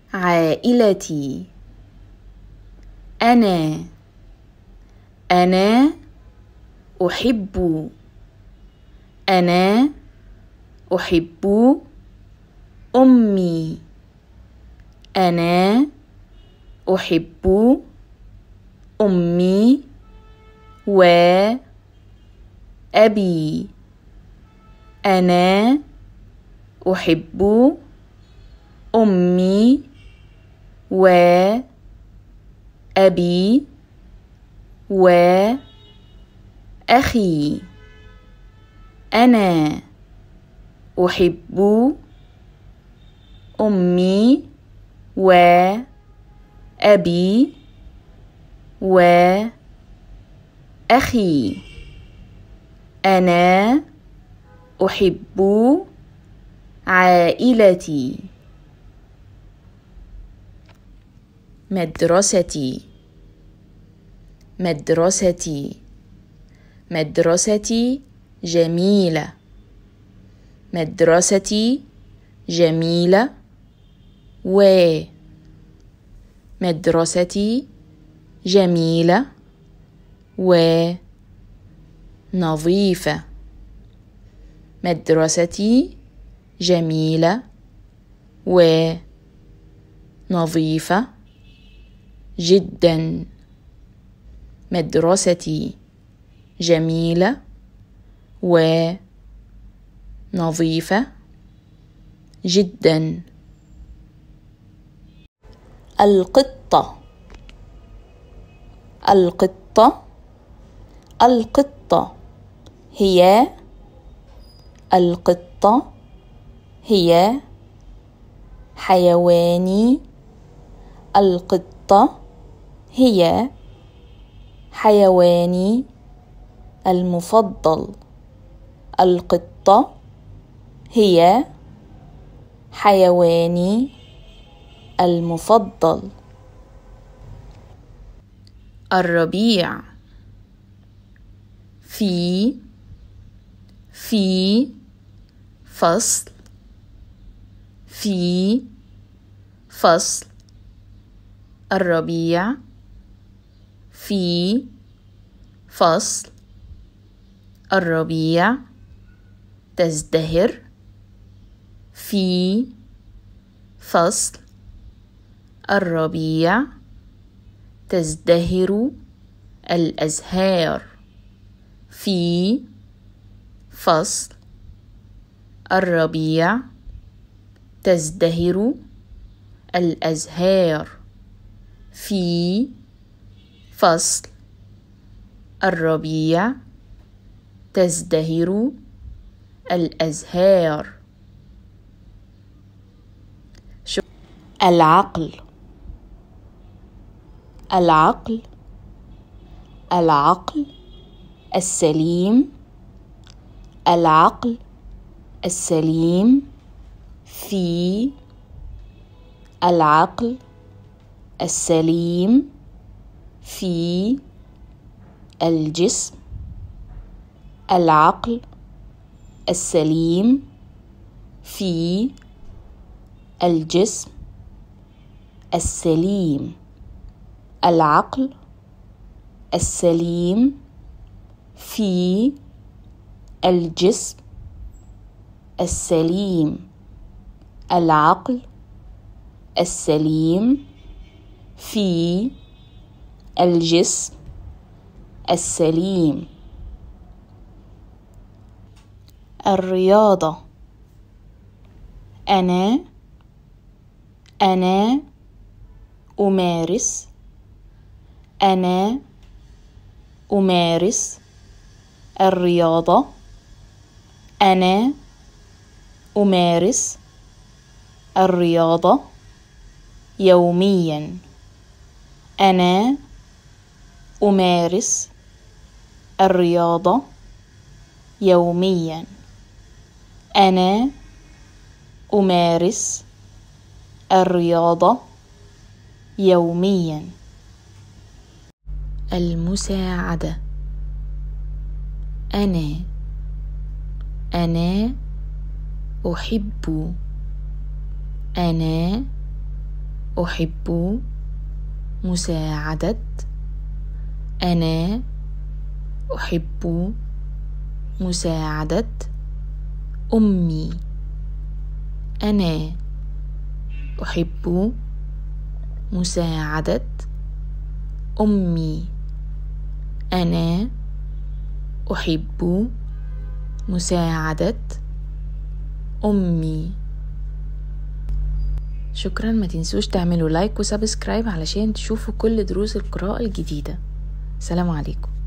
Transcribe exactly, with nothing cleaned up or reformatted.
عائلتي. أنا أنا أحب أنا أحب أمي. أنا أحب أمي وأبي. أنا أحب أمي وأبي وأخي. أنا أحب أمي وأبي وأخي. أنا أحب عائلتي. مدرستي مدرستي مدرستي جميلة. مدرستي جميلة و مدرستي جميلة ونظيفة. مدرستي جميلة ونظيفة جدا. مدرستي جميلة ونظيفة جدا. القطة القطة القطة هي القطة هي حيواني. القطة هي حيواني المفضل. القطة هي حيواني المفضل. الربيع في في فصل في فصل. الربيع في فصل. الربيع تزدهر في فصل. الربيع تزدهر الأزهار في فصل. الربيع تزدهر الأزهار في فصل. الربيع تزدهر الأزهار. العقل العقل العقل السليم. العقل السليم في العقل السليم في الجسم. العقل السليم في الجسم السليم. العقل السليم في الجسم السليم. العقل السليم في الجسم السليم. الرياضة أنا أنا أمارس أنا أمارس الرياضة. أنا أمارس الرياضة يوميا. أنا أمارس الرياضة يوميا. أنا أمارس الرياضة يوميا. المساعدة أنا أنا أحب أنا أحب مساعدة أنا أحب مساعدة أمي أنا أحب مساعدة أمي أنا أحب مساعدة أمي. شكرا، ما تنسوش تعملوا لايك وسبسكرايب علشان تشوفوا كل دروس القراءة الجديدة. سلام عليكم.